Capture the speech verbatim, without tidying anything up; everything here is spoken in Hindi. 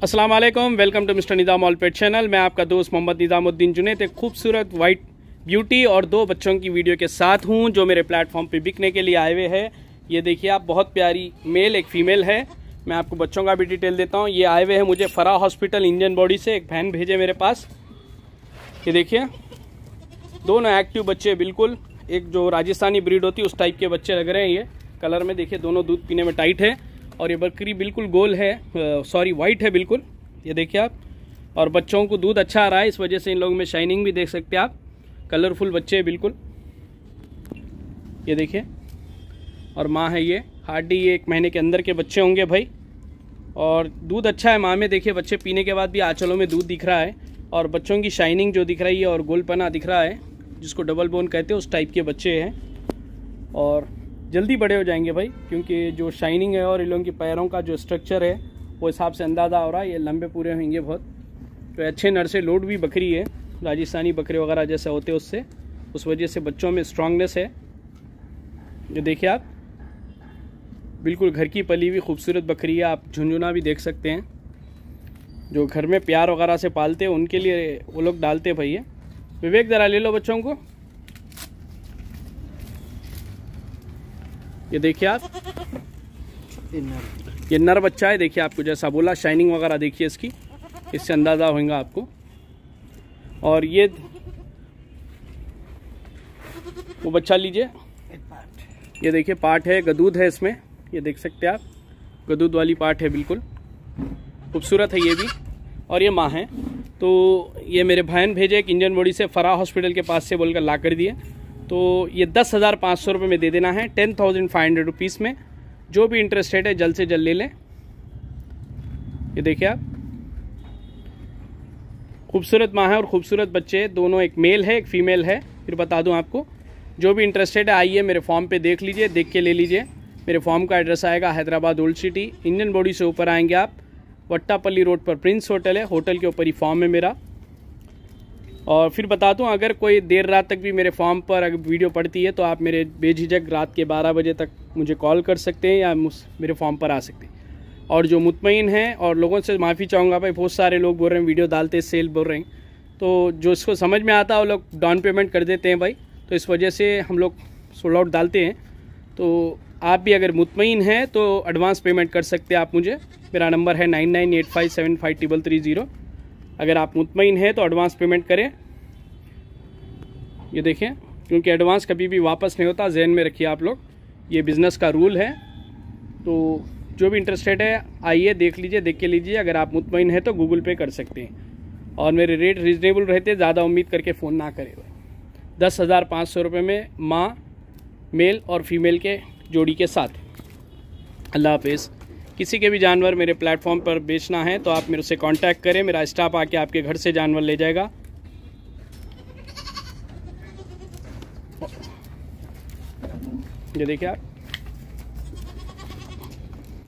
अस्सलाम वालेकुम, welcome to mister Nizam all pet channel. मैं आपका दोस्त मोहम्मद निज़ामुद्दीन जुनैद एक खूबसूरत वाइट ब्यूटी और दो बच्चों की वीडियो के साथ हूं जो मेरे प्लेटफॉर्म पे बिकने के लिए आए हुए हैं। ये देखिए आप, बहुत प्यारी मेल एक फ़ीमेल है। मैं आपको बच्चों का भी डिटेल देता हूं। ये आए हुए हैं मुझे फरा हॉस्पिटल इंजन बॉडी से, एक बहन भेजे मेरे पास। ये देखिए दोनों एक्टिव बच्चे, बिल्कुल एक जो राजस्थानी ब्रीड होती है उस टाइप के बच्चे लग रहे हैं। ये कलर में देखिए दोनों दूध पीने में टाइट है और ये बकरी बिल्कुल गोल है, सॉरी वाइट है बिल्कुल। ये देखिए आप, और बच्चों को दूध अच्छा आ रहा है, इस वजह से इन लोगों में शाइनिंग भी देख सकते हैं आप। कलरफुल बच्चे हैं बिल्कुल। ये देखिए, और माँ है ये, हार्डली ये एक महीने के अंदर के बच्चे होंगे भाई। और दूध अच्छा है माँ में, देखिए बच्चे पीने के बाद भी आंचलों में दूध दिख रहा है और बच्चों की शाइनिंग जो दिख रही है और गोलपना दिख रहा है, जिसको डबल बोन कहते हैं उस टाइप के बच्चे हैं। और जल्दी बड़े हो जाएंगे भाई, क्योंकि जो शाइनिंग है और इन लोगों के पैरों का जो स्ट्रक्चर है वो हिसाब से अंदाज़ा हो रहा है ये लंबे पूरे होंगे बहुत। तो अच्छे नर से लोड भी बकरी है, राजस्थानी बकरे वगैरह जैसे होते हैं उससे, उस वजह से बच्चों में स्ट्रांगनेस है। ये देखिए आप, बिल्कुल घर की पली हुई खूबसूरत बकरी है। आप झुंझुना भी देख सकते हैं, जो घर में प्यार वगैरह से पालते हैं उनके लिए वो लोग डालते हैं भाई। ये विवेक ज़रा ले लो बच्चों को। ये देखिए आप, ये नर बच्चा है। देखिए आपको जैसा बोला, शाइनिंग वगैरह देखिए इसकी, इससे अंदाज़ा होगा आपको। और ये वो बच्चा लीजिए, ये देखिए पार्ट है, गदूद है इसमें, ये देख सकते हैं आप, गदूद वाली पार्ट है, बिल्कुल खूबसूरत है ये भी। और ये माँ है। तो ये मेरे बहन भेजे एक इंजन बॉडी से, फरा हॉस्पिटल के पास से बोलकर ला कर दिए। तो ये दस हज़ार पाँच सौ रुपये में दे देना है, ten thousand five hundred rupees में। जो भी इंटरेस्टेड है जल्द से जल्द ले लें। ये देखिए आप, खूबसूरत माँ है और खूबसूरत बच्चे, दोनों, एक मेल है एक फ़ीमेल है। फिर बता दूं आपको, जो भी इंटरेस्टेड है आइए मेरे फॉर्म पे देख लीजिए, देख के ले लीजिए। मेरे फॉर्म का एड्रेस आएगा Hyderabad old city, engine body से ऊपर आएंगे आप, वट्टापल्ली रोड पर प्रिंस होटल है, होटल के ऊपर ही फॉर्म है मेरा। और फिर बता दूं, अगर कोई देर रात तक भी मेरे फॉर्म पर अगर वीडियो पड़ती है तो आप मेरे बेझिझक रात के बारह बजे तक मुझे कॉल कर सकते हैं या मेरे फॉर्म पर आ सकते हैं। और जो मुतमईन हैं, और लोगों से माफ़ी चाहूँगा भाई, बहुत सारे लोग बोल रहे हैं वीडियो डालते सेल बोल रहे हैं, तो जो इसको समझ में आता है वो लोग डाउन पेमेंट कर देते हैं भाई, तो इस वजह से हम लोग सोल्ड आउट डालते हैं। तो आप भी अगर मुतमईन हैं तो एडवांस पेमेंट कर सकते हैं आप मुझे। मेरा नंबर है nine nine eight five seven five triple three zero. अगर आप मुतमईन हैं तो एडवांस पेमेंट करें। ये देखें, क्योंकि एडवांस कभी भी वापस नहीं होता, जहन में रखिए आप लोग, ये बिज़नेस का रूल है। तो जो भी इंटरेस्टेड है आइए देख लीजिए, देख के लीजिए। अगर आप मुतमईन हैं तो गूगल पे कर सकते हैं। और मेरे रेट रीजनेबल रहते, ज़्यादा उम्मीद करके फ़ोन ना करें। दस हज़ार पाँच सौ रुपये में माँ, मेल और फीमेल के जोड़ी के साथ। अल्लाह हाफिज़। किसी के भी जानवर मेरे प्लेटफॉर्म पर बेचना है तो आप मेरे से कांटेक्ट करें, मेरा स्टाफ आके आपके घर से जानवर ले जाएगा। ये देखिए आप,